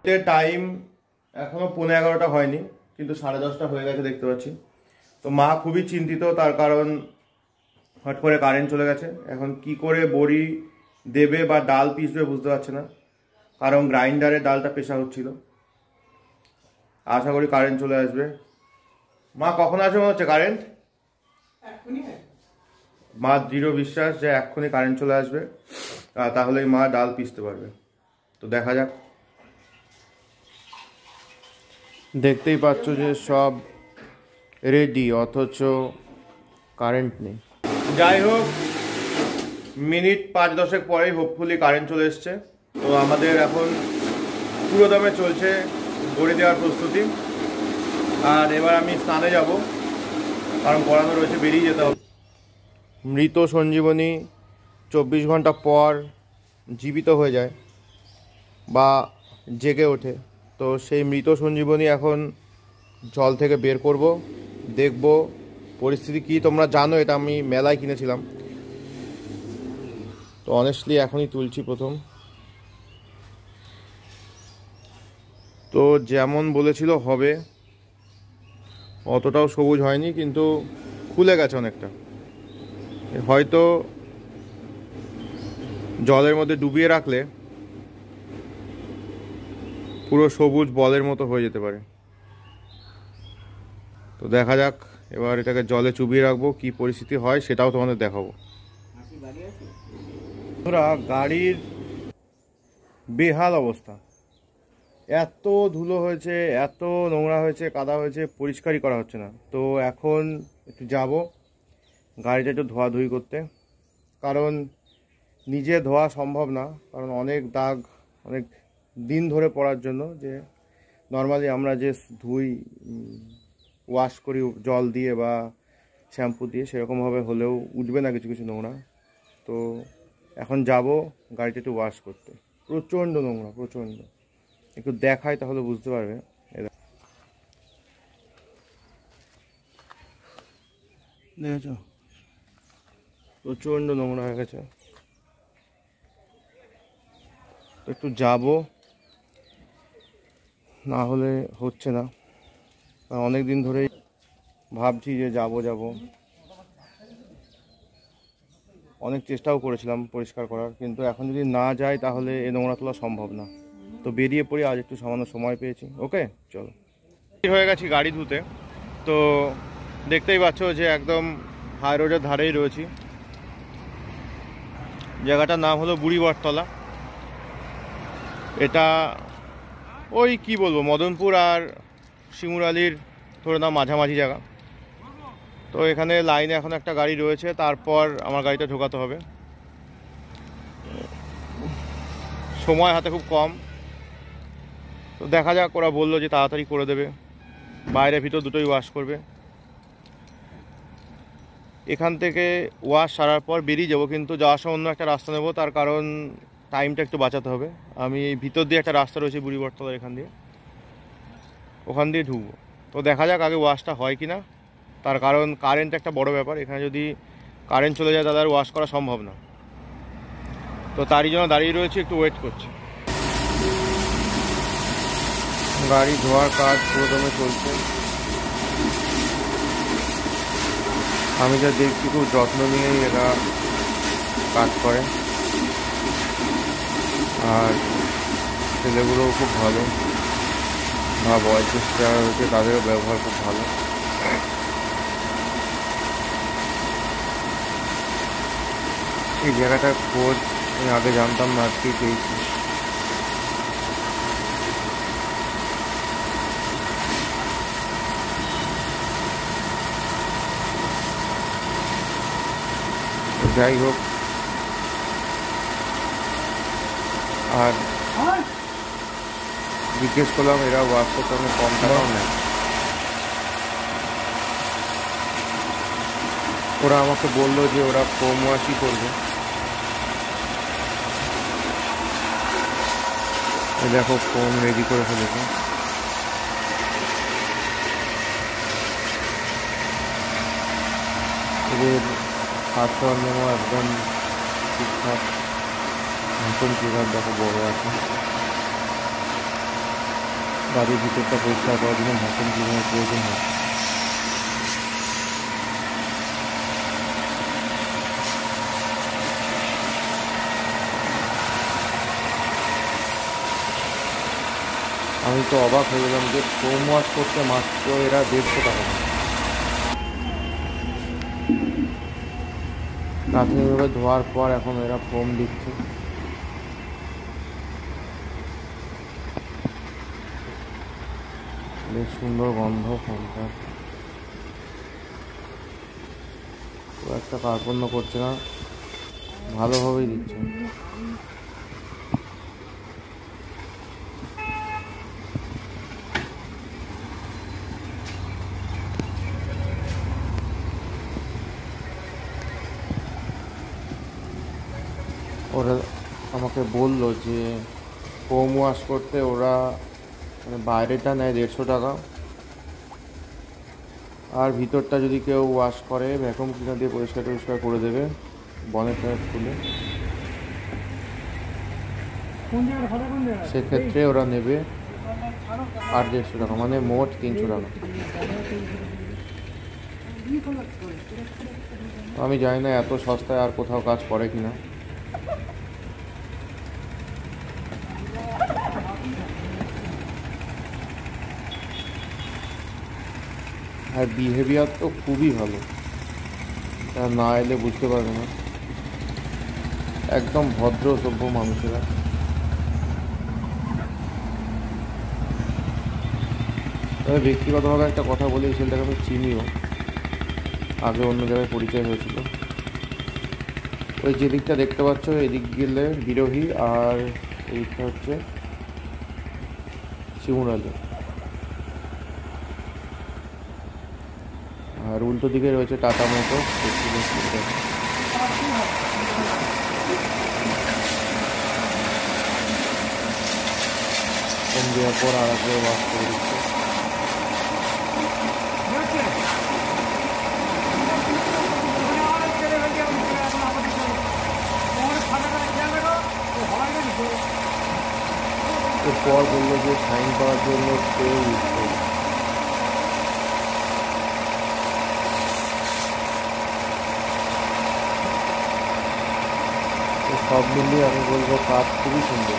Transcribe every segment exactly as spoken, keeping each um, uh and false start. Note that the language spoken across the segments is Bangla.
টাইম এখনো পৌনে এগারোটা হয়নি, কিন্তু সাড়ে দশটা হয়ে গেছে দেখতে পাচ্ছি। তো মা খুবই চিন্তিত, তার কারণ হট করে কারেন্ট চলে গেছে। এখন কি করে বড়ি দেবে বা ডাল পিসবে বুঝতে পারছে না, কারণ গ্রাইন্ডারে ডালটা পেশা হচ্ছিল। আশা করি কারেন্ট চলে আসবে। মা কখন আসবে মনে হচ্ছে কারেন্ট? মা দৃঢ় বিশ্বাস যে এক্ষুনি কারেন্ট চলে আসবে, তাহলেই মা ডাল পিসতে পারবে। তো দেখা যাক। দেখতেই পাচ্ছ যে সব রেডি, অথচ কারেন্ট নেই। যাই হোক, মিনিট পাঁচ দশেক পরেই হোপফুলি কারেন্ট চলে এসছে। তো আমাদের এখন পুরো দমে চলছে বড়ি দেওয়ার প্রস্তুতি। আর এবার আমি স্নানে যাব, কারণ পড়ানো রয়েছে, বেরিয়ে যেতে হবে। মৃত সঞ্জীবনী চব্বিশ ঘন্টা পর জীবিত হয়ে যায় বা জেগে ওঠে। তো সেই মৃত সঞ্জীবনী এখন জল থেকে বের করব, দেখব পরিস্থিতি কি। তোমরা জানো এটা আমি মেলায় কিনেছিলাম। তো অনেস্টলি এখনই তুলছি প্রথম। তো যেমন বলেছিল হবে, অতটাও সবুজ হয়নি, কিন্তু খুলে গেছে অনেকটা। হয়তো জলের মধ্যে ডুবিয়ে রাখলে পুরো সবুজ বলের মতো হয়ে যেতে পারে। তো দেখা যাক, এবার এটাকে জলে চুবিয়ে রাখবো, কি পরিস্থিতি হয় সেটাও তোমাদের দেখাবো। গাড়ির বেহাল অবস্থা, এত ধুলো হয়েছে, এত নোংরা হয়েছে, কাদা হয়েছে, পরিষ্কারই করা হচ্ছে না। তো এখন একটু যাব গাড়িটা একটু ধোয়াধুয়ি করতে, কারণ নিজে ধোয়া সম্ভব না, কারণ অনেক দাগ অনেক দিন ধরে পড়ার জন্য। যে নর্মালি আমরা যে ধুই, ওয়াশ করি জল দিয়ে বা শ্যাম্পু দিয়ে, সেরকমভাবে হলেও উঠবে না কিছু কিছু নোংরা। তো এখন যাব গাড়িটা একটু ওয়াশ করতে। প্রচণ্ড নোংরা, প্রচণ্ড। একটু দেখাই তাহলে বুঝতে পারবে। দেখেছ, প্রচণ্ড নোংরা হয়ে গেছে। একটু যাব, না হলে হচ্ছে না। অনেক দিন ধরেই ভাবছি যে যাব যাব, অনেক চেষ্টাও করেছিলাম পরিষ্কার করার, কিন্তু এখন যদি না যাই তাহলে এই নোংরা তোলা সম্ভব না। তো বেরিয়ে পড়ি, আজ একটু সামান্য সময় পেয়েছি। ওকে, চলো। হয়ে গেছি গাড়ি ধুতে। তো দেখতেই পাচ্ছ যে একদম হাই রোডের ধারেই রয়েছি। জায়গাটার নাম হলো বুড়িবটতলা। এটা ওই কি বলবো, মদনপুর আর শিমুরালির ধরে নাও মাঝামাঝি জায়গা। তো এখানে লাইনে এখন একটা গাড়ি রয়েছে, তারপর আমার গাড়িটা ঢোকাতে হবে। সময় হাতে খুব কম। তো দেখা যাক, ওরা বললো যে তাড়াতাড়ি করে দেবে, বাইরে ভিতর দুটোই ওয়াশ করবে। এখান থেকে ওয়াশ সারার পর বেরিয়ে যাবো, কিন্তু যাওয়ার সময় অন্য একটা রাস্তা নেবো, তার কারণ টাইমটা একটু বাঁচাতে হবে। আমি এই ভিতর দিয়ে একটা রাস্তা রয়েছে বুড়িবটতলার, এখান দিয়ে ওখান দিয়ে ঢুকবো। তো দেখা যাক আগে ওয়াশটা হয় কি না, তার কারণ কারেন্ট একটা বড় ব্যাপার। এখানে যদি কারেন্ট চলে যায় তাহলে আর ওয়াশ করা সম্ভব না। তো তারই জন্য দাঁড়িয়ে রয়েছে, একটু ওয়েট করছি। গাড়ি ধোয়ার কাজ পুরোদমে চলছে। আমি যা দেখছি খুব যত্ন নিয়েই এরা কাজ করে, আর ছেলেগুলোও খুব ভালো, বা বয়সের যারা রয়েছে তাদেরও ব্যবহার খুব ভালো। এই জায়গাটার খোঁজ আমি আগে জানতাম না, আজকেই পেয়েছি। যাই হোক, আর জিজ্ঞেস করলাম এরা ওয়াশ করতে অনেক কম টাকাও নেয়। ওরা আমাকে বললো যে ওরা কম ওয়াশই করবে। দেখো ফোম রেডি করে ফেলেছে। এদের হাত সরঞ্জামও একদম ঠিকঠাক, নতুন কিভাবে দেখো বড় আছে। গাড়ির ভিতরটা পরিষ্কার করার জন্য ভ্যাকুম ক্লিনারের প্রয়োজন হয়। আমি তো অবাক হয়ে গেলাম যে ফোম ওয়াশ করতে মাত্র এরা দেড়শো টাকা। প্রাথমিকভাবে ধোয়ার পর এখন এরা ফোম দিচ্ছে। বেশ সুন্দর গন্ধ ফোমটা, খুব একটা কার্পণ্য করছে না, ভালোভাবেই দিচ্ছে। ওরা আমাকে বললো যে ফোম ওয়াশ করতে ওরা মানে বাইরেটা নেয় দেড়শো টাকা, আর ভিতরটা যদি কেউ ওয়াশ করে ভ্যাকুম ক্লিনার দিয়ে পরিষ্কার টরিষ্কার করে দেবে বনেট টনেট খুলে, সেক্ষেত্রে ওরা নেবে আর দেড়শো টাকা, মানে মোট তিনশো টাকা। আমি জানি না এত সস্তায় আর কোথাও কাজ করে কিনা। আর বিহেভিয়ার তো খুবই ভালো, না এলে বুঝতে পারবে না, একদম ভদ্র সভ্য মানুষেরা। তবে ব্যক্তিগতভাবে একটা কথা বলি, ছেলেটাকে আমি চিনিও, আগে অন্য জায়গায় পরিচয় হয়েছিল। ওই যে দিকটা দেখতে পাচ্ছ এদিক গেলে বিরোহী, আর এইটা হচ্ছে শিমুরালি, আর উল্টো দিকে রয়েছে টাটা মোটর। ফোন দেওয়ার পর আর একবার ওয়াশ করে দিচ্ছে। এরপর বললো যে সাইন করার জন্য স্প্রে ইউজ করবে। সব মিলিয়ে আমি বলবো কাজ খুবই সুন্দর।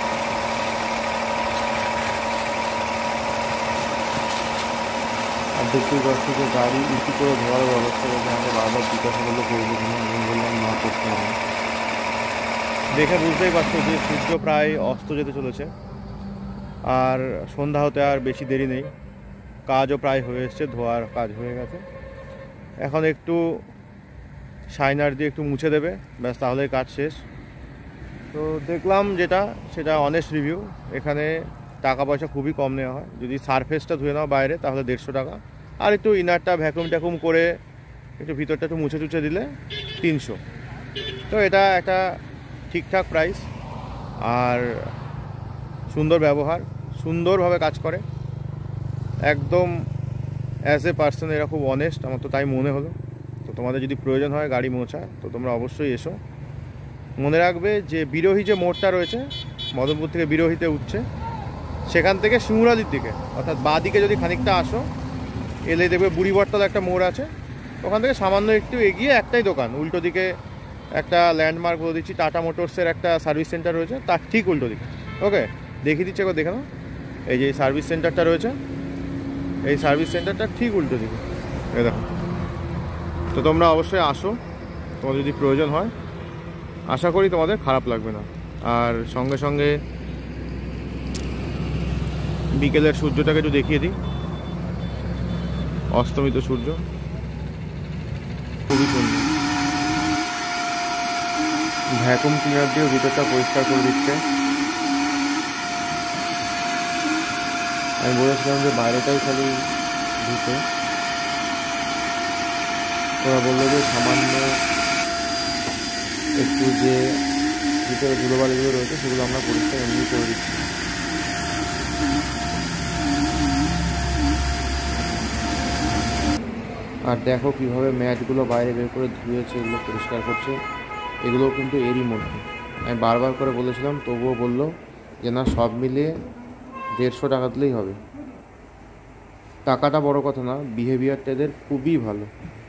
আর দেখতেই পাচ্ছি যে গাড়ি উঁচু করে ধোয়ার ব্যবস্থা রয়েছে, আমাকে বারবার জিজ্ঞাসা করলো করবো কিনা, আমি বললাম না, করতে হবে। দেখে বুঝতেই পারছো যে সূর্য প্রায় অস্ত যেতে চলেছে, আর সন্ধ্যা হতে আর বেশি দেরি নেই, কাজও প্রায় হয়ে এসছে, ধোয়ার কাজ হয়ে গেছে। এখন একটু শাইনার দিয়ে একটু মুছে দেবে, ব্যাস, তাহলে কাজ শেষ। তো দেখলাম যেটা, সেটা অনেস্ট রিভিউ। এখানে টাকা পয়সা খুবই কম নেওয়া হয়। যদি সারফেসটা ধুয়ে নাও বাইরে তাহলে দেড়শো টাকা, আর একটু ইনারটা ভ্যাকুম ট্যাকুম করে একটু ভিতরটা একটু মুছে টুছে দিলে তিনশো। তো এটা একটা ঠিকঠাক প্রাইস, আর সুন্দর ব্যবহার, সুন্দরভাবে কাজ করে, একদম অ্যাজ এ পার্সন এরা খুব অনেস্ট, আমার তো তাই মনে হলো। তো তোমাদের যদি প্রয়োজন হয় গাড়ি মোছা, তো তোমরা অবশ্যই এসো। মনে রাখবে যে বিরোহী যে মোড়টা রয়েছে, মদনপুর থেকে বিরোহীতে উঠছে, সেখান থেকে শিমুরালির দিকে অর্থাৎ বাঁ দিকে যদি খানিকটা আসো, এলে দেখবে বুড়ি বটতলা একটা মোড় আছে, ওখান থেকে সামান্য একটু এগিয়ে একটাই দোকান, উল্টো দিকে একটা ল্যান্ডমার্ক বলে দিচ্ছি, টাটা মোটরসের একটা সার্ভিস সেন্টার রয়েছে, তার ঠিক উল্টো দিকে। ওকে, দেখিয়ে দিচ্ছে, একবার দেখে নাও। এই যে সার্ভিস সেন্টারটা রয়েছে, এই সার্ভিস সেন্টারটা ঠিক উল্টো দিকে, এই দেখো। তো তোমরা অবশ্যই আসো, তোমাদের যদি প্রয়োজন হয়, আশা করি তোমাদের খারাপ লাগবে না। আর সঙ্গে সঙ্গে বিকেলের সূর্যটাকে একটু দেখিয়ে দিই, অস্তমিত সূর্য, খুবই সুন্দর। ভ্যাকুম ক্লিনার দিয়েও ভিতরটা পরিষ্কার করে দিচ্ছে। আমি বলেছিলাম যে বাইরেটাই খালি ধুতে, ওরা বললো যে সামান্য একটু যে ভিতরে ধুলোবালিগুলো রয়েছে সেগুলো আমরা পরিষ্কার এমনি করে দিচ্ছি। আর দেখো কীভাবে ম্যাটগুলো বাইরে বের করে ধুয়েছে, এগুলো পরিষ্কার করছে, এগুলোও কিন্তু এরই মধ্যে। আমি বারবার করে বলেছিলাম, তবুও বললো যে না, সব মিলিয়ে দেড়শো টাকা দিলেই হবে। টাকাটা বড় কথা না, বিহেভিয়ারটা এদের খুবই ভালো।